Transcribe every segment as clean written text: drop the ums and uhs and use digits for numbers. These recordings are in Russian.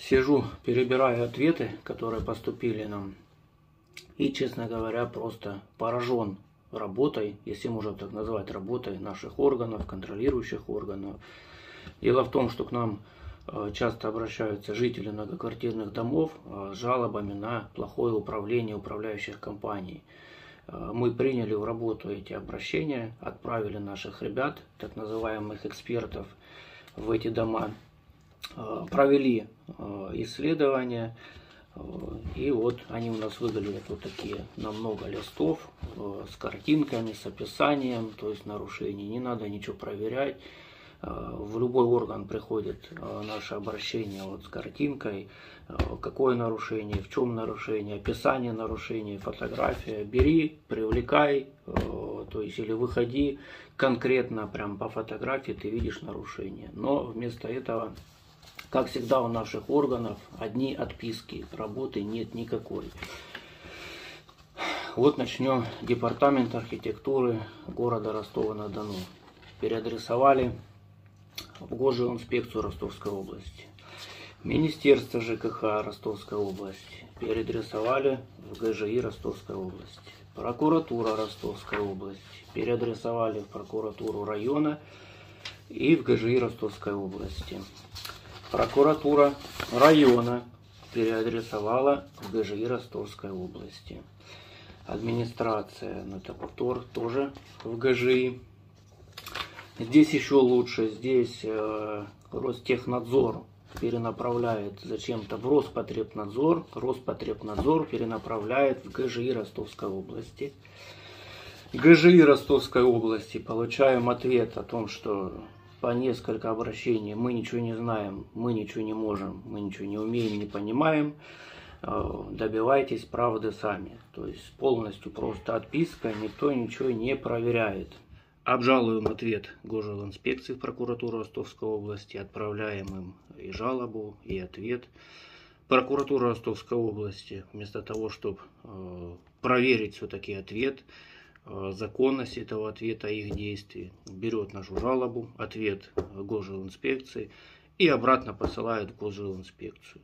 Сижу, перебираю ответы, которые поступили нам. И, честно говоря, просто поражен работой, если можно так назвать, работой наших органов, контролирующих органов. Дело в том, что к нам часто обращаются жители многоквартирных домов с жалобами на плохое управление управляющих компаний. Мы приняли в работу эти обращения, отправили наших ребят, так называемых экспертов, в эти дома, провели исследования, и вот они у нас выглядят вот такие на много листов, с картинками, с описанием, то есть нарушений. Не надо ничего проверять. В любой орган приходит наше обращение вот с картинкой, какое нарушение, в чем нарушение, описание нарушения, фотография. Бери, привлекай, то есть или выходи конкретно прям по фотографии, ты видишь нарушение. Но вместо этого, как всегда у наших органов, одни отписки, работы нет никакой. Вот начнем. Департамент архитектуры города Ростова-на-Дону. Переадресовали в Госжилинспекцию Ростовской области. Министерство ЖКХ Ростовской области переадресовали в ГЖИ Ростовской области. Прокуратура Ростовской области переадресовали в прокуратуру района и в ГЖИ Ростовской области. Прокуратура района переадресовала в ГЖИ Ростовской области. Администрация на повтор тоже в ГЖИ. Здесь еще лучше. Здесь Ростехнадзор перенаправляет зачем-то в Роспотребнадзор. Роспотребнадзор перенаправляет в ГЖИ Ростовской области. ГЖИ Ростовской области получаем ответ о том, что по несколько обращений мы ничего не знаем, мы ничего не можем, мы ничего не умеем, не понимаем. Добивайтесь правды сами. То есть полностью просто отписка, никто ничего не проверяет. Обжалуем ответ Госжилинспекции в прокуратуру Ростовской области, отправляем им и жалобу, и ответ. Прокуратура Ростовской области, вместо того, чтобы проверить все-таки ответ, законность этого ответа, их действий, берет нашу жалобу, ответ Госжилинспекции и обратно посылает в Госжилинспекцию.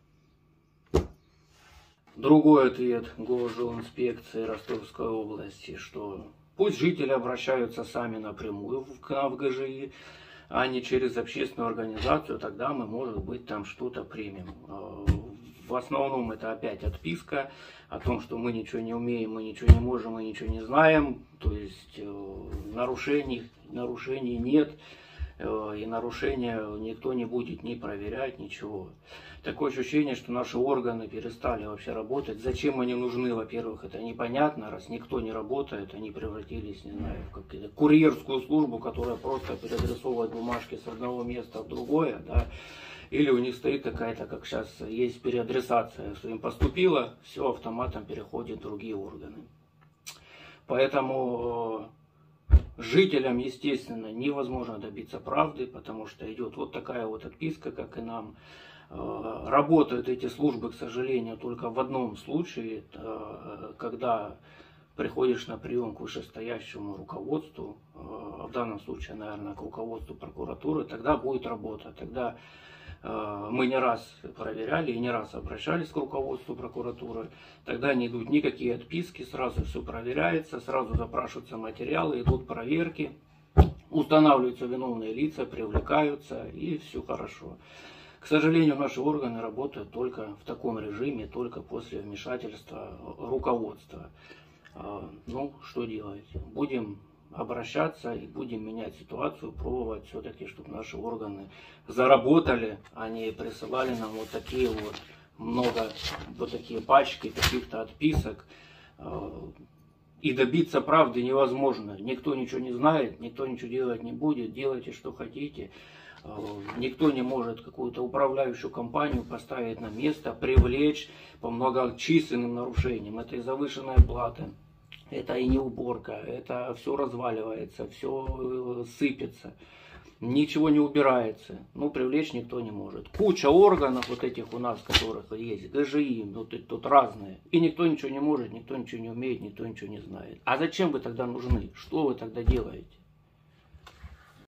Другой ответ Госжилинспекции Ростовской области, что пусть жители обращаются сами напрямую к нам в ГЖИ, а не через общественную организацию, тогда мы, может быть, там что-то примем. В основном это опять отписка о том, что мы ничего не умеем, мы ничего не можем, мы ничего не знаем. То есть нарушений нет, и нарушения никто не будет ни проверять, ничего. Такое ощущение, что наши органы перестали вообще работать. Зачем они нужны, во-первых, это непонятно. Раз никто не работает, они превратились, не знаю, в какую-то курьерскую службу, которая просто переадресовывает бумажки с одного места в другое, да. Или у них стоит какая-то, как сейчас есть переадресация, что им поступило, все автоматом переходит в другие органы. Поэтому жителям, естественно, невозможно добиться правды, потому что идет вот такая вот отписка, как и нам. Работают эти службы, к сожалению, только в одном случае, когда приходишь на прием к вышестоящему руководству, в данном случае, наверное, к руководству прокуратуры, тогда будет работа. Тогда мы не раз проверяли и не раз обращались к руководству прокуратуры. Тогда не идут никакие отписки, сразу все проверяется, сразу запрашиваются материалы, идут проверки, устанавливаются виновные лица, привлекаются, и все хорошо. К сожалению, наши органы работают только в таком режиме, только после вмешательства руководства. Ну, что делать? Будем обращаться и будем менять ситуацию, пробовать все-таки, чтобы наши органы заработали, а не присылали нам вот такие вот такие пачки каких-то отписок. И добиться правды невозможно. Никто ничего не знает, никто ничего делать не будет, делайте что хотите. Никто не может какую-то управляющую компанию поставить на место, привлечь по многочисленным нарушениям. Это и завышенная плата, это и не уборка, это все разваливается, все сыпется, ничего не убирается. Ну, привлечь никто не может. Куча органов вот этих у нас, которых есть, ГЖИ, тут разные. И никто ничего не может, никто ничего не умеет, никто ничего не знает. А зачем вы тогда нужны? Что вы тогда делаете?